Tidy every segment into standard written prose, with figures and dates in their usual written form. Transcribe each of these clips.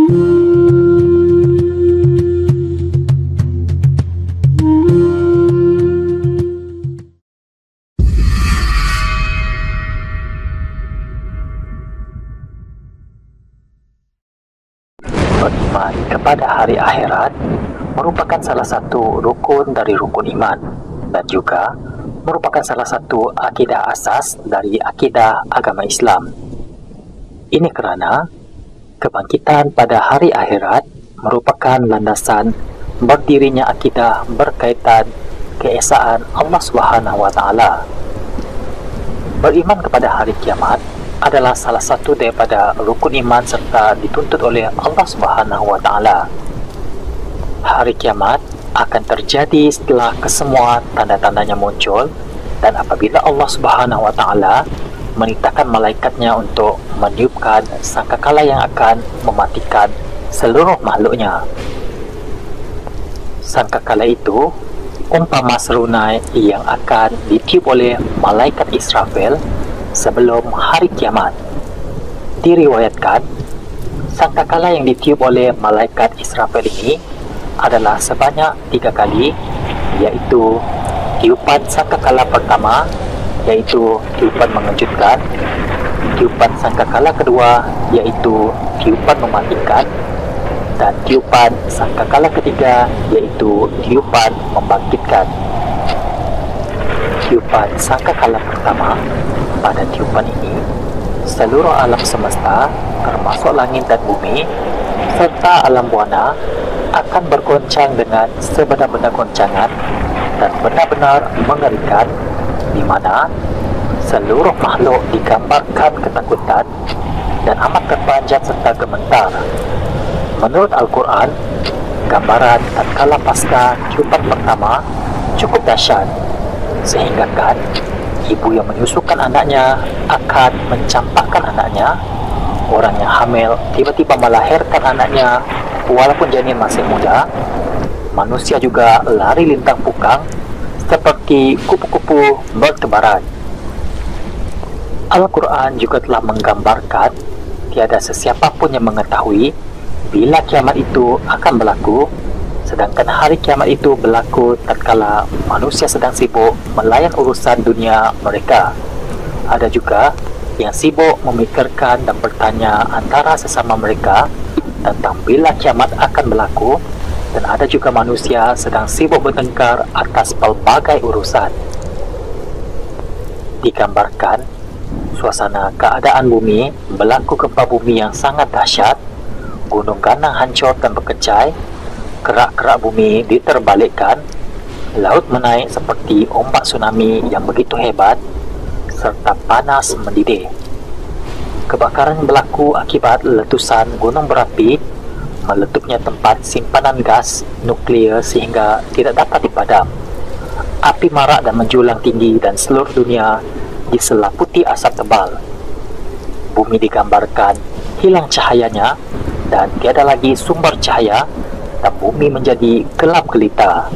Beriman kepada hari akhirat merupakan salah satu rukun dari rukun iman dan juga merupakan salah satu akidah asas dari akidah agama Islam. Ini kerana kebangkitan pada hari akhirat merupakan landasan berdirinya akidah berkaitan keesaan Allah Subhanahu wa taala. Beriman kepada hari kiamat adalah salah satu daripada rukun iman serta dituntut oleh Allah Subhanahu wa taala. Hari kiamat akan terjadi setelah kesemua tanda-tandanya muncul, dan apabila Allah Subhanahu wa taala menitahkan malaikatnya untuk meniupkan sangkakala yang akan mematikan seluruh makhluknya. Sangkakala itu umpama serunai yang akan ditiup oleh malaikat Israfil sebelum hari kiamat. Diriwayatkan, sangkakala yang ditiup oleh malaikat Israfil ini adalah sebanyak 3 kali, iaitu tiupan sangkakala pertama, iaitu tiupan mengejutkan, tiupan sangkakala kedua, iaitu tiupan mematikan, dan tiupan sangkakala ketiga, iaitu tiupan membangkitkan. Tiupan sangkakala pertama, pada tiupan ini seluruh alam semesta termasuk langit dan bumi serta alam buana akan bergoncang dengan sebenar-benar goncangan dan benar-benar mengerikan, di mana seluruh makhluk digambarkan ketakutan dan amat terpanjat serta gemetar. Menurut Al-Quran, gambaran tatkala pasca tiupan pertama cukup dahsyat, sehingga kan ibu yang menyusukan anaknya akan mencampakkan anaknya. Orang yang hamil tiba-tiba melahirkan anaknya walaupun janin masih muda. Manusia juga lari lintang pukang seperti kupu-kupu bertebaran. Al-Quran juga telah menggambarkan tiada sesiapa pun yang mengetahui bila kiamat itu akan berlaku, sedangkan hari kiamat itu berlaku tatkala manusia sedang sibuk melayan urusan dunia mereka. Ada juga yang sibuk memikirkan dan bertanya antara sesama mereka tentang bila kiamat akan berlaku, dan ada juga manusia sedang sibuk bertengkar atas pelbagai urusan. Digambarkan suasana keadaan bumi berlaku gempa bumi yang sangat dahsyat, gunung ganang hancur dan berkecai, kerak-kerak bumi diterbalikkan, laut menaik seperti ombak tsunami yang begitu hebat, serta panas mendidih. Kebakaran berlaku akibat letusan gunung berapi, meletupnya tempat simpanan gas nuklear sehingga tidak dapat dipadam. Api marak dan menjulang tinggi dan seluruh dunia diselaputi asap tebal. Bumi digambarkan hilang cahayanya dan tiada lagi sumber cahaya, dan bumi menjadi gelap gelita.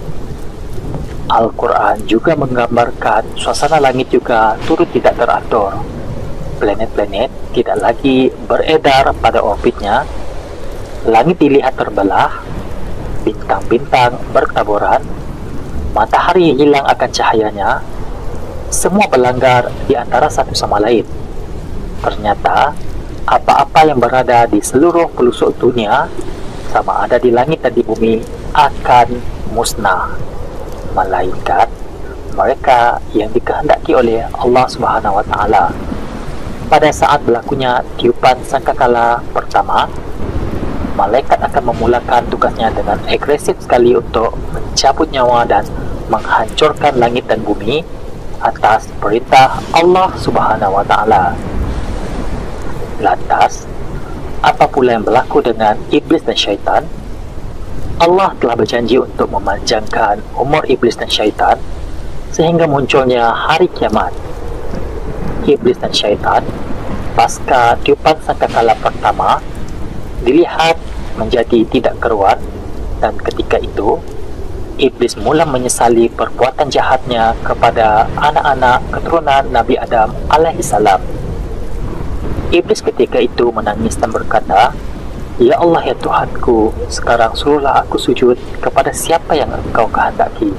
Al-Quran juga menggambarkan suasana langit juga turut tidak teratur. Planet-planet tidak lagi beredar pada orbitnya. Langit dilihat terbelah, bintang-bintang bertaburan, matahari hilang akan cahayanya. Semua berlanggar di antara satu sama lain. Ternyata apa-apa yang berada di seluruh pelosok dunia, sama ada di langit dan di bumi, akan musnah, melainkan mereka yang dikehendaki oleh Allah Subhanahu wa taala. Pada saat berlakunya tiupan sangkakala pertama, malaikat akan memulakan tugasnya dengan agresif sekali untuk mencabut nyawa dan menghancurkan langit dan bumi atas perintah Allah Subhanahu wa taala. Lantas, apa pula yang berlaku dengan iblis dan syaitan? Allah telah berjanji untuk memanjangkan umur iblis dan syaitan sehingga munculnya hari kiamat. Iblis dan syaitan pasca tiupan sangkakala pertama dilihat menjadi tidak keruan, dan ketika itu iblis mula menyesali perbuatan jahatnya kepada anak-anak keturunan Nabi Adam alaihissalam. Iblis ketika itu menangis dan berkata, Ya Allah ya Tuhanku, sekarang suruhlah aku sujud kepada siapa yang engkau kehendaki.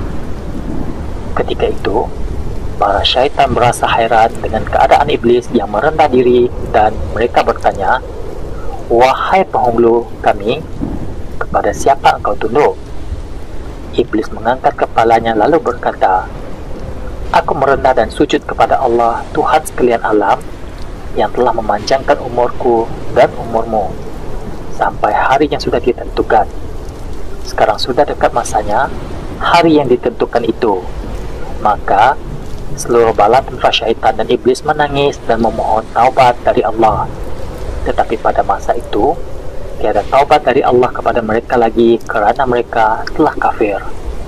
Ketika itu, para syaitan merasa heran dengan keadaan iblis yang merendah diri dan mereka bertanya, "Wahai penghulu kami, kepada siapa engkau tunduk?" Iblis mengangkat kepalanya lalu berkata, "Aku merendah dan sujud kepada Allah, Tuhan sekalian alam, yang telah memanjangkan umurku dan umurmu sampai hari yang sudah ditentukan. Sekarang sudah dekat masanya, hari yang ditentukan itu." Maka seluruh bala tentera syaitan dan iblis menangis dan memohon taubat dari Allah. Tetapi pada masa itu, tiada taubat dari Allah kepada mereka lagi kerana mereka telah kafir.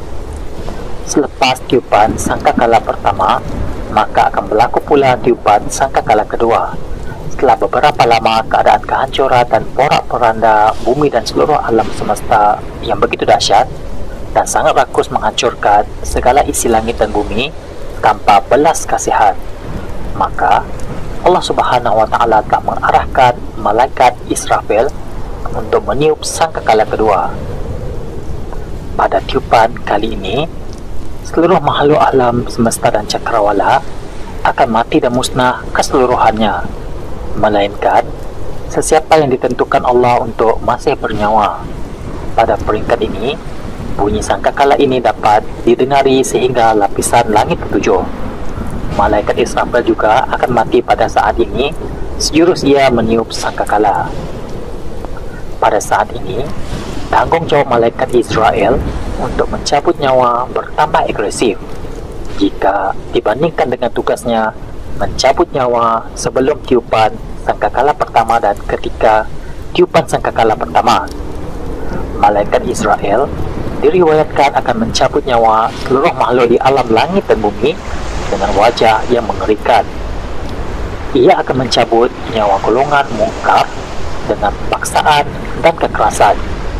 Selepas tiupan sangkakala pertama, maka akan berlaku pula tiupan sangkakala kedua. Setelah beberapa lama, keadaan kehancuran dan porak-poranda bumi dan seluruh alam semesta yang begitu dahsyat dan sangat rakus menghancurkan segala isi langit dan bumi tanpa belas kasihan, maka Allah Subhanahu wa Ta'ala telah mengarahkan malaikat Israfil untuk meniup sangkakala kedua. Pada tiupan kali ini, seluruh makhluk alam semesta dan cakrawala akan mati dan musnah keseluruhannya, melainkan sesiapa yang ditentukan Allah untuk masih bernyawa. Pada peringkat ini, bunyi sangkakala ini dapat didengari sehingga lapisan langit ketujuh. Malaikat Israfil juga akan mati pada saat ini, sejurus ia meniup sangkakala. Pada saat ini, tanggung jawab malaikat Israel untuk mencabut nyawa bertambah agresif jika dibandingkan dengan tugasnya mencabut nyawa sebelum tiupan sangkakala pertama dan ketika tiupan sangkakala pertama. Malaikat Israel diriwayatkan akan mencabut nyawa seluruh makhluk di alam langit dan bumi dengan wajah yang mengerikan. Ia akan mencabut nyawa golongan mungkar dengan paksaan dan kekerasan.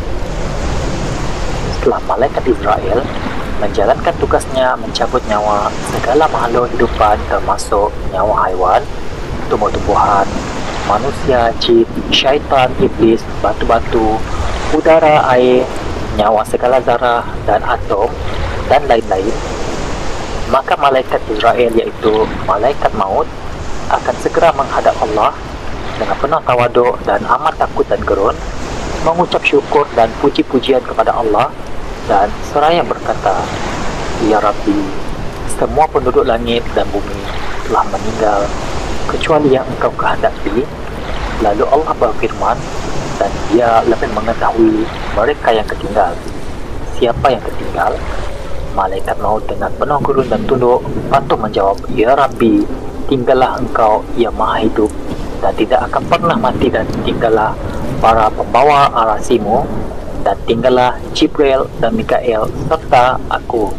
Setelah malaikat Israel menjalankan tugasnya mencabut nyawa segala makhluk hidupan termasuk nyawa haiwan, tumbuh-tumbuhan, manusia, jin, syaitan, iblis, batu-batu, udara, air, nyawa segala zarah dan atom dan lain-lain, maka malaikat Israel yaitu malaikat maut akan segera menghadap Allah dengan penuh tawaduk dan amat takut dan gerun, mengucap syukur dan puji-pujian kepada Allah dan seraya berkata, "Ya Rabbi, semua penduduk langit dan bumi telah meninggal kecuali yang engkau kehendaki." Lalu Allah berfirman, dan dia lebih mengetahui mereka yang ketinggal. Siapa yang ketinggal? Malaikat maut dengan penuh gurun dan tunduk patuh menjawab, "Ya Rabbi, tinggallah engkau yang maha hidup dan tidak akan pernah mati, dan tinggallah para pembawa arasimu, dan tinggallah Jibril dan Mikael serta aku."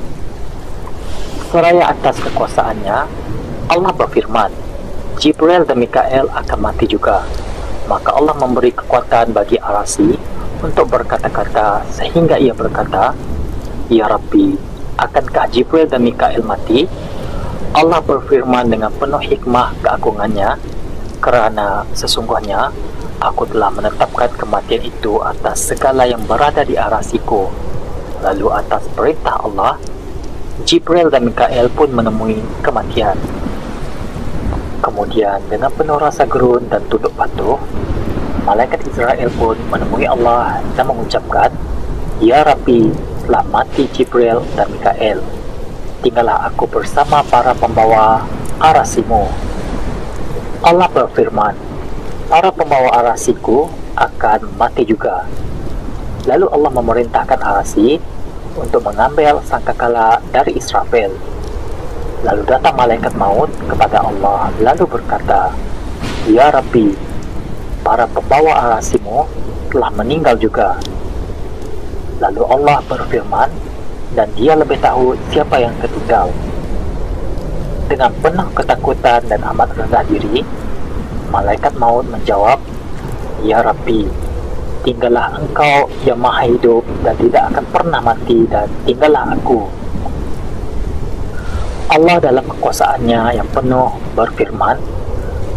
Seraya atas kekuasaannya, Allah berfirman, Jibril dan Mikael akan mati juga. Maka Allah memberi kekuatan bagi arasi untuk berkata-kata sehingga ia berkata, "Ya Rabbi, akankah Jibril dan Mikael mati?" Allah berfirman dengan penuh hikmah keagungannya, "Kerana sesungguhnya aku telah menetapkan kematian itu atas segala yang berada di arasiku." Lalu atas perintah Allah, Jibril dan Mikael pun menemui kematian. Kemudian dengan penuh rasa gerun dan tunduk patuh, malaikat Israel pun menemui Allah dan mengucapkan, "Ya Rabbi, telah mati Jibril dan Mikael. Tinggallah aku bersama para pembawa arasimu." Allah berfirman, "Para pembawa arasiku akan mati juga." Lalu Allah memerintahkan arasi untuk mengambil sangkakala dari Israfil. Lalu datang malaikat maut kepada Allah lalu berkata, "Ya Rabbi, para pembawa arasimu telah meninggal juga." Lalu Allah berfirman, dan dia lebih tahu siapa yang ketinggal. Dengan penuh ketakutan dan amat rendah diri, malaikat maut menjawab, "Ya Rabbi, tinggallah engkau yang maha hidup dan tidak akan pernah mati, dan tinggallah aku." Allah dalam kekuasaannya yang penuh berfirman,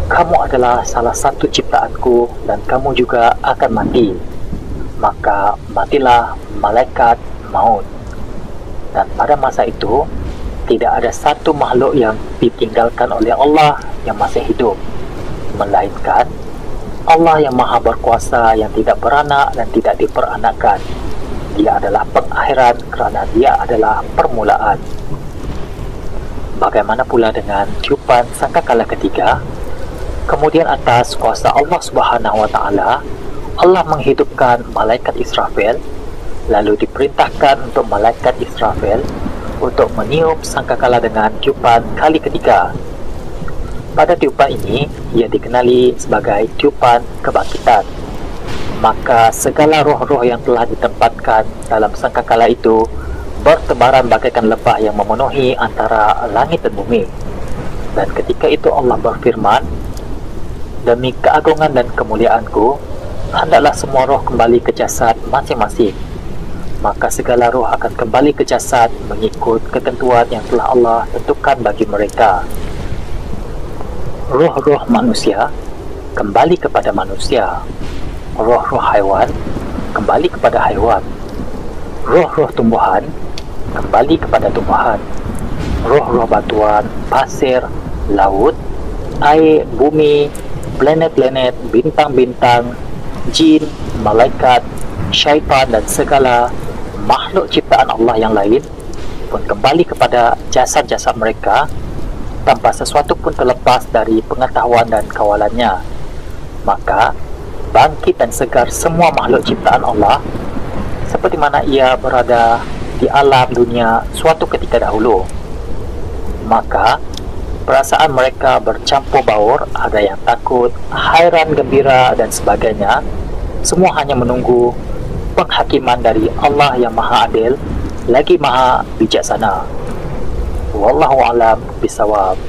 kamu adalah salah satu ciptaanku dan kamu juga akan mati. Maka matilah malaikat maut. Dan pada masa itu, tidak ada satu makhluk yang ditinggalkan oleh Allah yang masih hidup, melainkan Allah yang maha berkuasa, yang tidak beranak dan tidak diperanakkan. Dia adalah pengakhiran kerana dia adalah permulaan. Bagaimana pula dengan tiupan sangkakala ketiga? Kemudian atas kuasa Allah Subhanahu wa taala, Allah menghidupkan malaikat Israfil, lalu diperintahkan untuk malaikat Israfil untuk meniup sangkakala dengan tiupan kali ketiga. Pada tiupan ini, ia dikenali sebagai tiupan kebangkitan. Maka segala roh-roh yang telah ditempatkan dalam sangkakala itu bertebaran bagaikan lebah yang memenuhi antara langit dan bumi. Dan ketika itu Allah berfirman, demi keagungan dan kemuliaanku, hendaklah semua roh kembali ke jasad masing-masing. Maka segala roh akan kembali ke jasad mengikut ketentuan yang telah Allah tentukan bagi mereka. Roh-roh manusia kembali kepada manusia. Roh-roh haiwan kembali kepada haiwan. Roh-roh tumbuhan kembali kepada tumbuhan. Roh-roh batuan, pasir, laut, air, bumi, planet-planet, bintang-bintang, jin, malaikat, syaitan dan segala makhluk ciptaan Allah yang lain pun kembali kepada jasad-jasad mereka tanpa sesuatu pun terlepas dari pengetahuan dan kawalannya. Maka bangkit dan segar semua makhluk ciptaan Allah seperti mana ia berada di alam dunia suatu ketika dahulu. Maka perasaan mereka bercampur baur, ada yang takut, hairan, gembira dan sebagainya. Semua hanya menunggu penghakiman dari Allah yang maha adil lagi maha bijaksana. Wallahu a'lam bishawab.